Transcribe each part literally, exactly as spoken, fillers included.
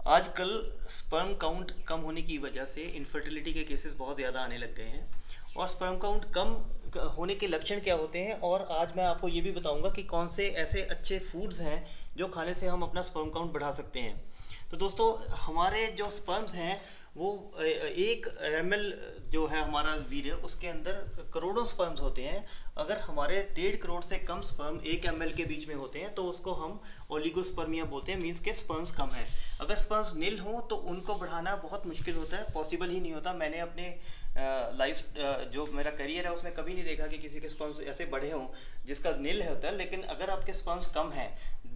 आजकल sperm count कम होने की वजह से इनफर्टिलिटी के केसेस बहुत ज़्यादा आने लग गए हैं। और स्पर्म काउंट कम क- होने के लक्षण क्या होते हैं, और आज मैं आपको ये भी बताऊंगा कि कौन से ऐसे अच्छे फूड्स हैं जो खाने से हम अपना स्पर्म काउंट बढ़ा सकते हैं। तो दोस्तों, हमारे जो स्पर्म्स हैं वो अ, एक एम एल जो है हमारा वीर्य, उसके अंदर करोड़ों स्पर्म्स होते हैं। अगर हमारे डेढ़ करोड़ से कम स्पर्म एक एम एल के बीच में होते हैं तो उसको हम ओलिगोस्पर्मिया बोलते हैं, मीन्स के स्पर्म्स कम है। अगर स्पर्म्स नील हों तो उनको बढ़ाना बहुत मुश्किल होता है, पॉसिबल ही नहीं होता। मैंने अपने लाइफ जो मेरा करियर है उसमें कभी नहीं देखा कि किसी के स्पर्म्स ऐसे बढ़े हों जिसका नील होता है। लेकिन अगर आपके स्पर्म्स कम हैं,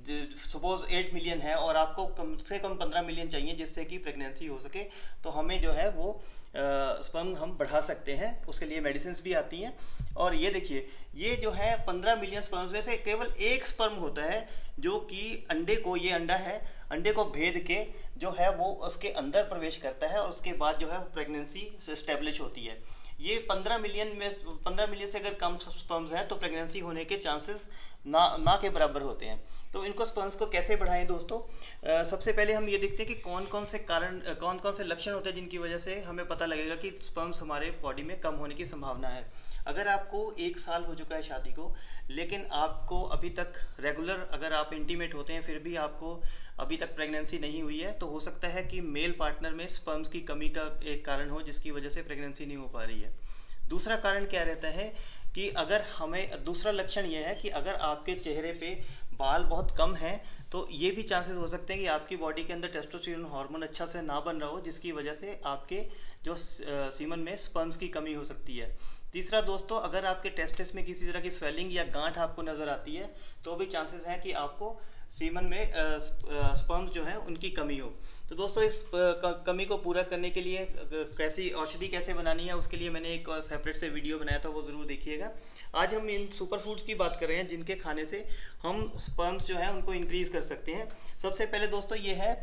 सपोज एट मिलियन है और आपको कम से कम पंद्रह मिलियन चाहिए जिससे कि प्रेगनेंसी हो सके, तो हमें जो है वो स्पर्म हम बढ़ा सकते हैं। उसके लिए मेडिसिन भी आती हैं। और ये देखिए, ये जो है पंद्रह मिलियन स्पर्म्स में से केवल एक स्पर्म होता है जो कि अंडे को, ये अंडा है, अंडे को भेद के जो है वो उसके अंदर प्रवेश करता है और उसके बाद जो है प्रेगनेंसी स्टेब्लिश होती है। ये पंद्रह मिलियन में पंद्रह मिलियन से अगर कम स्पर्म्स हैं तो प्रेगनेंसी होने के चांसेस ना ना के बराबर होते हैं। तो इनको स्पर्म्स को कैसे बढ़ाएं दोस्तों? अ, सबसे पहले हम ये देखते हैं कि कौन कौन से कारण, कौन कौन से लक्षण होते हैं जिनकी वजह से हमें पता लगेगा कि स्पर्म्स हमारे बॉडी में कम होने की संभावना है। अगर आपको एक साल हो चुका है शादी को, लेकिन आपको अभी तक रेगुलर अगर आप इंटीमेट होते हैं फिर भी आपको अभी तक प्रेगनेंसी नहीं हुई है, तो हो सकता है कि मेल पार्टनर में स्पर्म्स की कमी का एक कारण हो जिसकी वजह से प्रेगनेंसी नहीं हो पा रही है। दूसरा कारण क्या रहता है कि अगर हमें, दूसरा लक्षण यह है कि अगर आपके चेहरे पे बाल बहुत कम हैं तो ये भी चांसेस हो सकते हैं कि आपकी बॉडी के अंदर टेस्टोस्टेरोन हार्मोन अच्छा से ना बन रहा हो, जिसकी वजह से आपके जो सीमन में स्पर्म्स की कमी हो सकती है। तीसरा दोस्तों, अगर आपके टेस्टिस में किसी तरह की स्वेलिंग या गांठ आपको नज़र आती है तो भी चांसेस हैं कि आपको सीमन में स्पर्म्स जो है उनकी कमी हो। तो दोस्तों, इस कमी को पूरा करने के लिए कैसी औषधि कैसे बनानी है उसके लिए मैंने एक सेपरेट से वीडियो बनाया था, वो ज़रूर देखिएगा। आज हम इन सुपर फूड्स की बात कर रहे हैं जिनके खाने से हम स्पर्म्स जो है उनको इंक्रीज कर सकते हैं। सबसे पहले दोस्तों ये है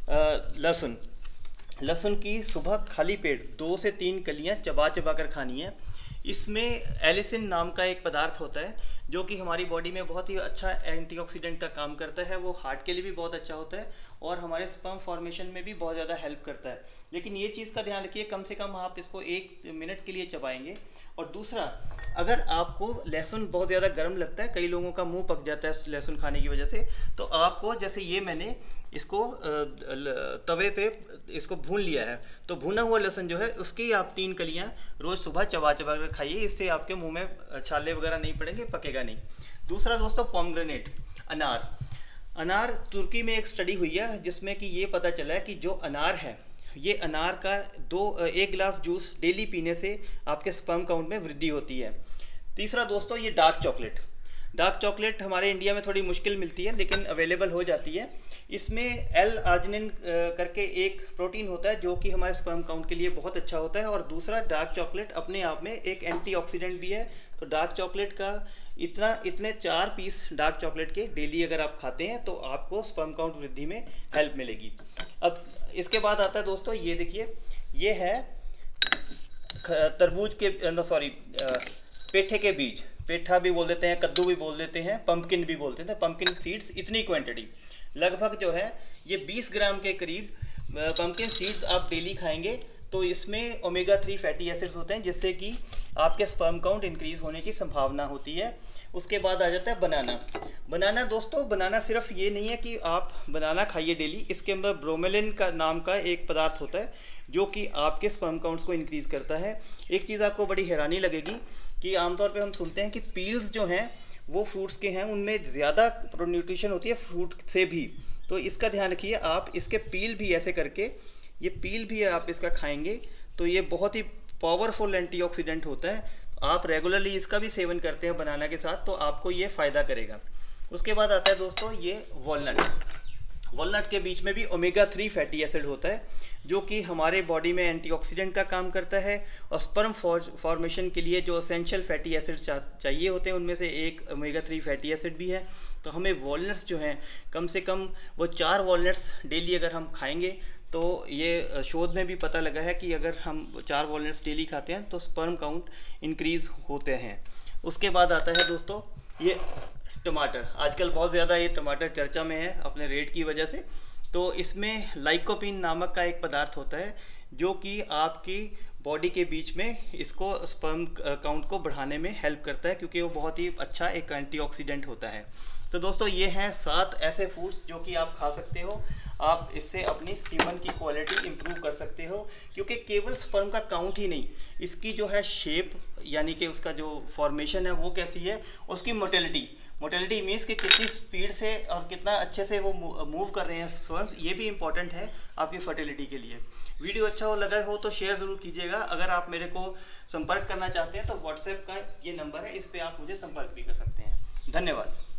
लहसुन। लहसुन की सुबह खाली पेट दो से तीन कलियां चबा चबा कर खानी है। इसमें एलिसिन नाम का एक पदार्थ होता है जो कि हमारी बॉडी में बहुत ही अच्छा एंटीऑक्सीडेंट का काम करता है। वो हार्ट के लिए भी बहुत अच्छा होता है और हमारे स्पर्म फॉर्मेशन में भी बहुत ज़्यादा हेल्प करता है। लेकिन ये चीज़ का ध्यान रखिए, कम से कम आप इसको एक मिनट के लिए चबाएंगे। और दूसरा, अगर आपको लहसुन बहुत ज़्यादा गर्म लगता है, कई लोगों का मुंह पक जाता है लहसुन खाने की वजह से, तो आपको, जैसे ये मैंने इसको तवे पे इसको भून लिया है, तो भुना हुआ लहसुन जो है उसकी आप तीन कलियां रोज़ सुबह चबा चबा कर खाइए। इससे आपके मुंह में छाले वगैरह नहीं पड़ेंगे, पकेगा नहीं। दूसरा दोस्तों, पोमग्रेनेट, अनार। अनार, तुर्की में एक स्टडी हुई है जिसमें कि ये पता चला है कि जो अनार है, ये अनार का दो एक गिलास जूस डेली पीने से आपके स्पर्म काउंट में वृद्धि होती है। तीसरा दोस्तों, ये डार्क चॉकलेट। डार्क चॉकलेट हमारे इंडिया में थोड़ी मुश्किल मिलती है लेकिन अवेलेबल हो जाती है। इसमें एल आर्जिनिन करके एक प्रोटीन होता है जो कि हमारे स्पर्म काउंट के लिए बहुत अच्छा होता है। और दूसरा, डार्क चॉकलेट अपने आप में एक एंटीऑक्सीडेंट भी है। तो डार्क चॉकलेट का इतना इतने चार पीस डार्क चॉकलेट के डेली अगर आप खाते हैं तो आपको स्पर्म काउंट वृद्धि में हेल्प मिलेगी। अब इसके बाद आता है दोस्तों, ये देखिए, ये है तरबूज के, सॉरी पेठे के बीज। पेठा भी बोल देते हैं, कद्दू भी बोल देते हैं, पंपकिन भी बोलते हैं। पंपकिन सीड्स, इतनी क्वांटिटी लगभग जो है ये बीस ग्राम के करीब पंपकिन सीड्स आप डेली खाएंगे तो इसमें ओमेगा थ्री फैटी एसिड्स होते हैं जिससे कि आपके स्पर्म काउंट इंक्रीज होने की संभावना होती है। उसके बाद आ जाता है बनाना। बनाना दोस्तों, बनाना सिर्फ ये नहीं है कि आप बनाना खाइए डेली, इसके अंदर ब्रोमेलिन का नाम का एक पदार्थ होता है जो कि आपके स्पर्म काउंट्स को इंक्रीज करता है। एक चीज़ आपको बड़ी हैरानी लगेगी कि आमतौर पे हम सुनते हैं कि पील्स जो हैं वो फ्रूट्स के हैं, उनमें ज़्यादा न्यूट्रिशन होती है फ्रूट से भी। तो इसका ध्यान रखिए, आप इसके पील भी ऐसे करके, ये पील भी आप इसका खाएंगे तो ये बहुत ही पावरफुल एंटीऑक्सीडेंट होता है। आप रेगुलरली इसका भी सेवन करते हैं बनाना के साथ तो आपको ये फ़ायदा करेगा। उसके बाद आता है दोस्तों ये वॉलनट। वॉलनट के बीच में भी ओमेगा थ्री फैटी एसिड होता है जो कि हमारे बॉडी में एंटीऑक्सीडेंट का काम करता है। और स्पर्म फॉर्मेशन के लिए जो एसेंशियल फैटी एसिड चा, चाहिए होते हैं उनमें से एक ओमेगा थ्री फैटी एसिड भी है। तो हमें वॉलनट्स जो हैं, कम से कम वो चार वॉलनट्स डेली अगर हम खाएंगे तो ये शोध में भी पता लगा है कि अगर हम चार वॉलनट्स डेली खाते हैं तो स्पर्म काउंट इंक्रीज होते हैं। उसके बाद आता है दोस्तों ये टमाटर। आजकल बहुत ज़्यादा ये टमाटर चर्चा में है अपने रेट की वजह से। तो इसमें लाइकोपिन नामक का एक पदार्थ होता है जो कि आपकी बॉडी के बीच में इसको स्पर्म काउंट को बढ़ाने में हेल्प करता है, क्योंकि वो बहुत ही अच्छा एक एंटीऑक्सीडेंट होता है। तो दोस्तों ये हैं सात ऐसे फूड्स जो कि आप खा सकते हो। आप इससे अपनी सीमन की क्वालिटी इंप्रूव कर सकते हो, क्योंकि केवल स्पर्म का काउंट ही नहीं, इसकी जो है शेप यानी कि उसका जो फॉर्मेशन है वो कैसी है, उसकी मोटेलिटी मोटेलिटी मीन्स कि कितनी स्पीड से और कितना अच्छे से वो मूव कर रहे हैं स्पर्म्स, ये भी इंपॉर्टेंट है आपकी फर्टिलिटी के लिए। वीडियो अच्छा हो लगा हो तो शेयर ज़रूर कीजिएगा। अगर आप मेरे को संपर्क करना चाहते हैं तो व्हाट्सएप का ये नंबर है, इस पर आप मुझे संपर्क भी कर सकते हैं। धन्यवाद।